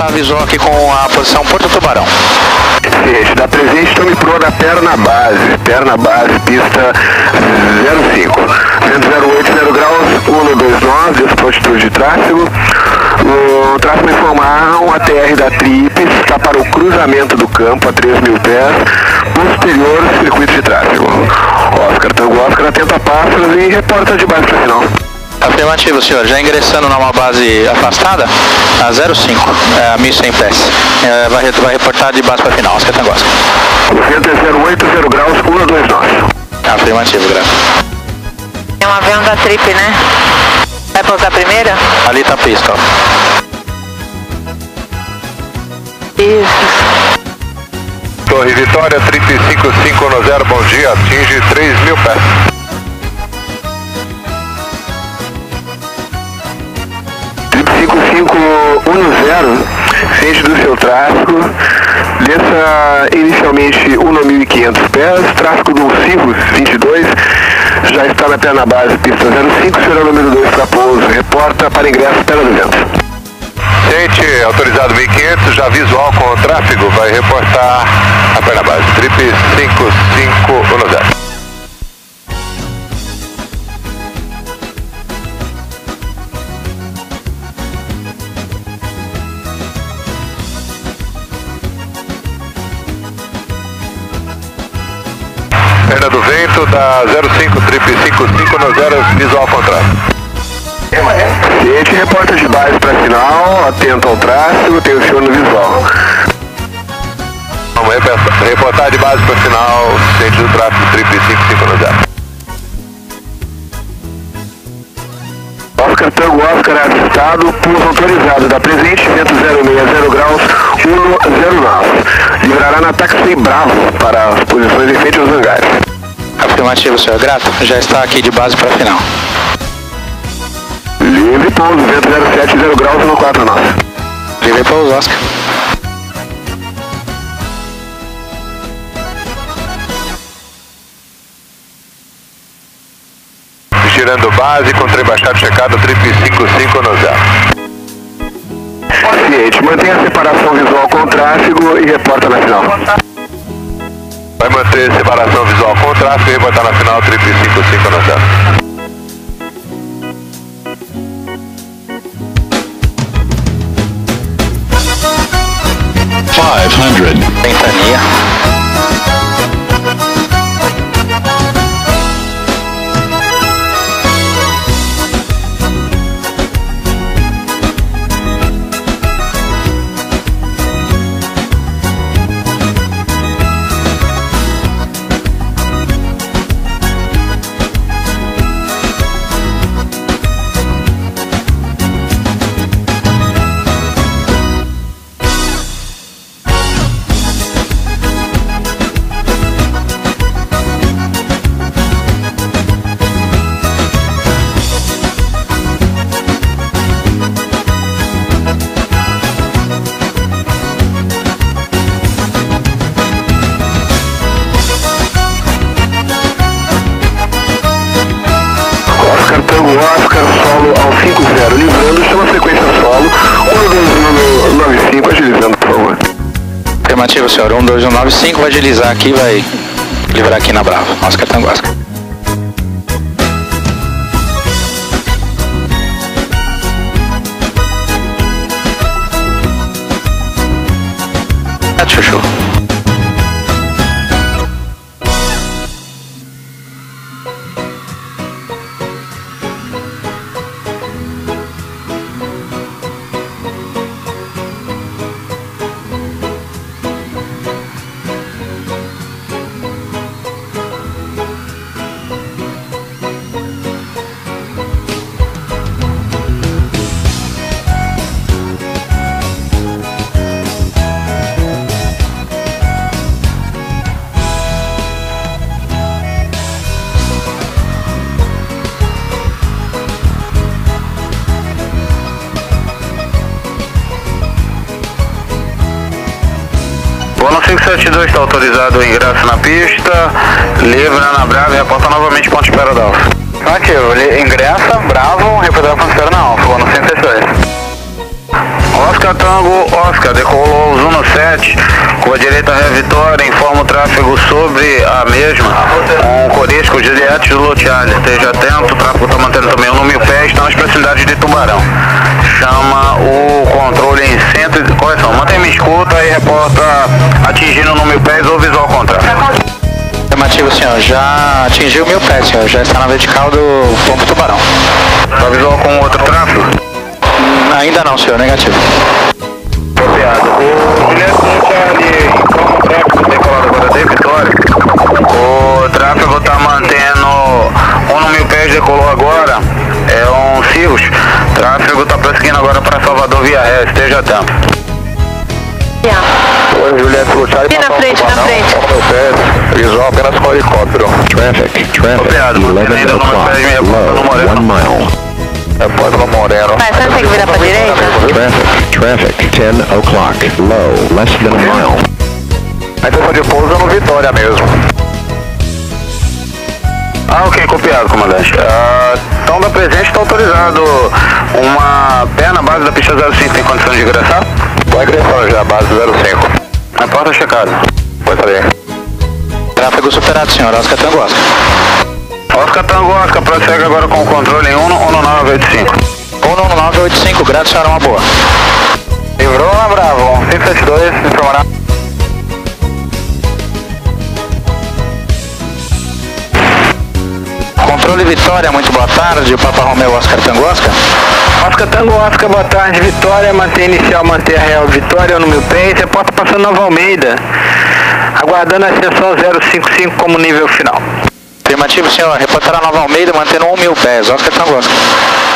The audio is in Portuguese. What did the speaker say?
reportar visual aqui com a posição Porto Tubarão. Ciente, da presente tome proa da perna base, pista 05. Vento 08, 0 graus, 129, dispositivo de tráfego. O tráfego informar um ATR da TRIPS, está para o cruzamento do campo a 3.000 pés, posterior circuito de tráfego. Oscar, Tango Oscar, atenta a pássaros e reporta de base para final. Afirmativo, senhor. Já ingressando numa base afastada, a 05, a 1.100 pés. Vai reportar de base para final, Oscar Tango Oscar. O vento é 08, 0 graus, 129. Afirmativo, grave. É um avião da Trip, né? Vai pousar primeiro? Ali tá a pista, ó. Isso. Torre Vitória, Trip 5510, bom dia, atinge 3.000 pés. Trip 5510, ciente do seu tráfego, desça inicialmente 1.500 pés, tráfego do Cirrus 22, já está na perna base, pista 05, será o número 2 para pouso, reporta para ingresso pela 200. Ciente, autorizado 1.500, já visual com o tráfego, vai reportar a perna base, Trip 5510. Perna do vento da 05, Trip 5510, visual contrário. Ciente, reporta de base para final, atento ao tráfego, tem o senhor no visual. Vamos reportar de base para final, ciente do tráfego, Trip 5510. Oscar Tango Oscar avistado, pouso autorizado, da presente, vento 06, 0 graus, 109. Livrará na Taxi Bravo para as posições em frente aos hangares. Afirmativo, senhor. Grato. Já está aqui de base para final. Livre pouso, vento 07, 0 graus, 149. Livre pouso, Oscar. Girando base, com trem baixado checado, Trip 5510. Ciente, mantenha a separação visual com o tráfego e reporta na final. Vai manter separação visual com o tráfego e reportar na final, Trip 5510. Ventania. Oscar solo ao 50, livrando, chama a frequência solo, 12195, agilizando, por favor. Afirmativo, senhor. 12195 vai agilizar aqui, vai livrar aqui na Bravo. Oscar Tango Oscar. Chuchu. Bono 572 está autorizado o ingresso na pista, livra na Brava e reporta novamente ponto de espera da Alfa. Ativo, ele ingressa, Bravo, reporta ponto de espera na Alfa, Bono 572. Oscar Tango, Oscar, decolou Zuno 7, curva direita Ré Vitória, informa o tráfego sobre a mesma, Corisco, Juliette do Lotialho, esteja atento, o tráfego está mantendo também 1 mil pés, está nas proximidades de Tubarão. Chama o controle em correção, mantém minha escuta e reporta atingindo 1 mil pés ou visual contrário. Afirmativo, senhor, já atingiu 1000 pés, senhor, já está na vertical do ponto Tubarão. Só visual com outro tráfego? Ainda não, senhor, negativo. Copiado. O Juliette Charlie, como o tráfego decolado agora de Vitória, o tráfego está mantendo 1 mil pés, decolou agora, é um Cirrus, tráfego está prosseguindo agora para Salvador via ré, esteja atento. Oi, Juliette Charlie, na frente, na frente. Visual apenas com helicóptero. Traffic, Copiado, 11 o'clock, low, 1 mile. Após o Moreno. Vai, você consegue virar pra direita? Traffic, 10 o'clock, low, less than a mile. A intenção de pouso é no Vitória mesmo. Ok, copiado, comandante. Então da presente está autorizado uma perna base da pista 05, tem condição de ingressar? Pode ingressar já, base 05. A porta checada. Pode saber. Tráfego superado, senhor, Oscar Tango Oscar. Oscar Tango Oscar, prossegue agora com o controle em 11985. 11985, grato, senhora, uma boa. Livrou na Bravo, 572, informará. Controle Vitória, muito boa tarde, o Papa Romeu Oscar Tango Oscar. Oscar Tango Oscar, boa tarde, Vitória, manter inicial, manter real Vitória, no 1000 pés, reporta passando Nova Almeida, aguardando a ascensão 055 como nível final. Afirmativo, senhor, reportará Nova Almeida, mantendo 1 mil pés, Oscar Tango Oscar.